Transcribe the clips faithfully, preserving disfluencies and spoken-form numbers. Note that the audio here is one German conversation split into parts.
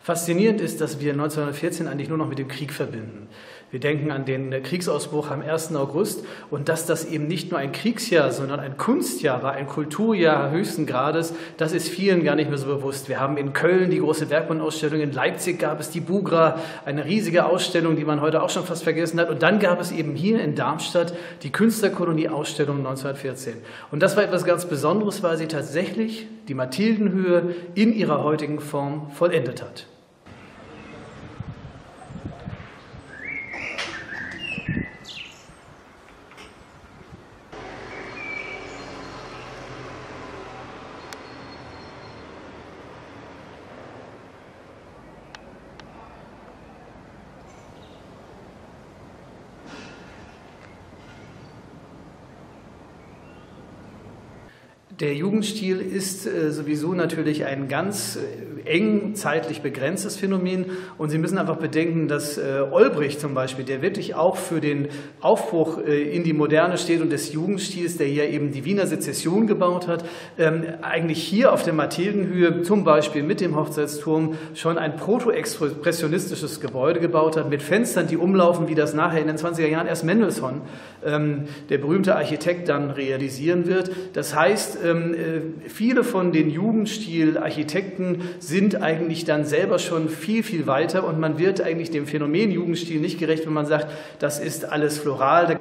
Faszinierend ist, dass wir neunzehnhundertvierzehn eigentlich nur noch mit dem Krieg verbinden. Wir denken an den Kriegsausbruch am ersten August und dass das eben nicht nur ein Kriegsjahr, sondern ein Kunstjahr war, ein Kulturjahr höchsten Grades, das ist vielen gar nicht mehr so bewusst. Wir haben in Köln die große Bergmann-Ausstellung, in Leipzig gab es die Bugra, eine riesige Ausstellung, die man heute auch schon fast vergessen hat. Und dann gab es eben hier in Darmstadt die Künstlerkolonie-Ausstellung neunzehnhundertvierzehn. Und das war etwas ganz Besonderes, weil sie tatsächlich die Mathildenhöhe in ihrer heutigen Form vollendet hat. Der Jugendstil ist äh, sowieso natürlich ein ganz äh, eng zeitlich begrenztes Phänomen und Sie müssen einfach bedenken, dass äh, Olbricht zum Beispiel, der wirklich auch für den Aufbruch äh, in die Moderne steht und des Jugendstils, der hier eben die Wiener Sezession gebaut hat, ähm, eigentlich hier auf der Mathildenhöhe zum Beispiel mit dem Hochzeitsturm schon ein proto-expressionistisches Gebäude gebaut hat, mit Fenstern, die umlaufen, wie das nachher in den zwanziger Jahren erst Mendelssohn, ähm, der berühmte Architekt, dann realisieren wird. Das heißt, viele von den Jugendstil-Architekten sind eigentlich dann selber schon viel, viel weiter und man wird eigentlich dem Phänomen Jugendstil nicht gerecht, wenn man sagt, das ist alles floral.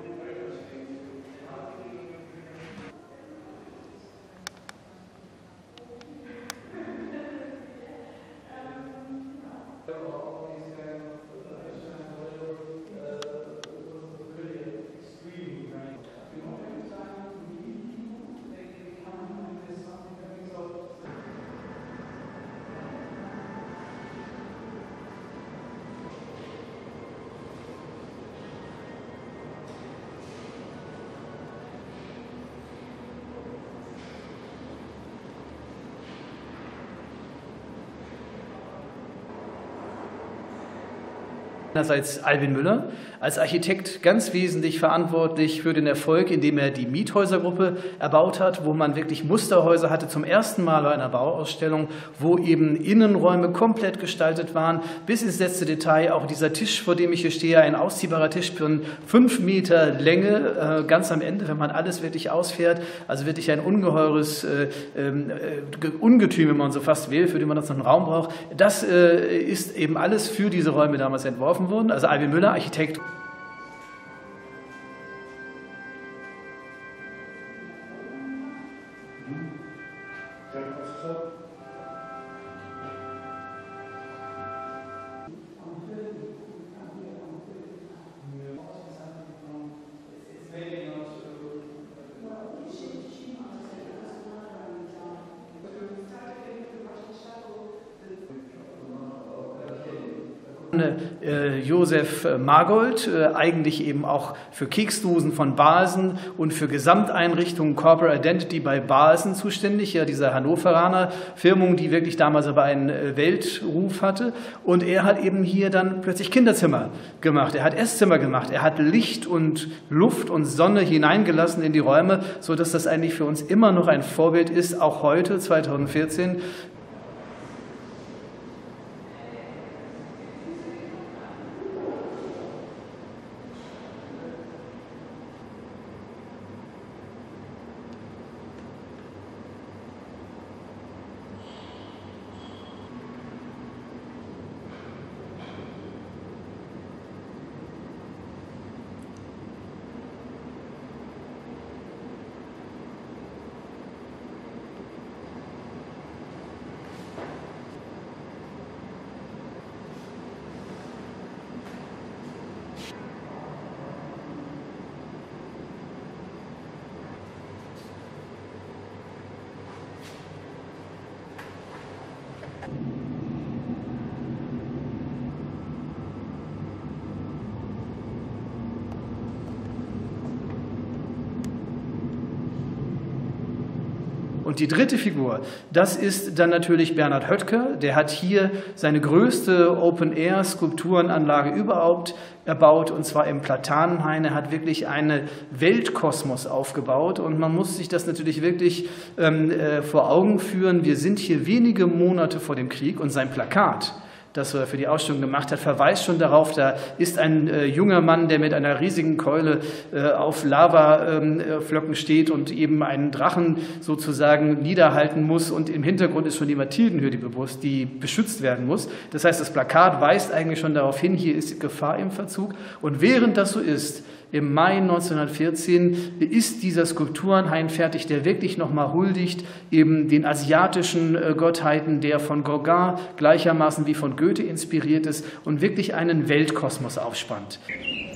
Einerseits Albin Müller, als Architekt ganz wesentlich verantwortlich für den Erfolg, indem er die Miethäusergruppe erbaut hat, wo man wirklich Musterhäuser hatte, zum ersten Mal bei einer Bauausstellung, wo eben Innenräume komplett gestaltet waren, bis ins letzte Detail. Auch dieser Tisch, vor dem ich hier stehe, ein ausziehbarer Tisch von fünf Meter Länge, ganz am Ende, wenn man alles wirklich ausfährt. Also wirklich ein ungeheures äh, äh, Ungetüm, wenn man so fast will, für den man das noch einen Raum braucht. Das äh, ist eben alles für diese Räume damals entworfen wurden. Also Albin Müller, Architekt. Äh, Josef Margold, äh, eigentlich eben auch für Keksdosen von Balsen und für Gesamteinrichtungen Corporate Identity bei Balsen zuständig, ja, dieser Hannoveraner Firmung, die wirklich damals aber einen äh, Weltruf hatte. Und er hat eben hier dann plötzlich Kinderzimmer gemacht, er hat Esszimmer gemacht, er hat Licht und Luft und Sonne hineingelassen in die Räume, sodass das eigentlich für uns immer noch ein Vorbild ist, auch heute, zweitausendvierzehn. Und die dritte Figur, das ist dann natürlich Bernhard Höttger. Der hat hier seine größte Open-Air-Skulpturenanlage überhaupt erbaut, und zwar im Platanenhain. Er hat wirklich einen Weltkosmos aufgebaut, und man muss sich das natürlich wirklich ähm, äh, vor Augen führen. Wir sind hier wenige Monate vor dem Krieg, und sein Plakat, das er für die Ausstellung gemacht hat, verweist schon darauf, da ist ein äh, junger Mann, der mit einer riesigen Keule äh, auf Lavaflocken steht und eben einen Drachen sozusagen niederhalten muss, und im Hintergrund ist schon die Mathildenhöhe, die, bewusst, die beschützt werden muss. Das heißt, das Plakat weist eigentlich schon darauf hin, hier ist Gefahr im Verzug. Und während das so ist, im Mai neunzehnhundertvierzehn ist dieser Skulpturenhain fertig, der wirklich nochmal huldigt eben den asiatischen Gottheiten, der von Gauguin gleichermaßen wie von Goethe inspiriert ist und wirklich einen Weltkosmos aufspannt.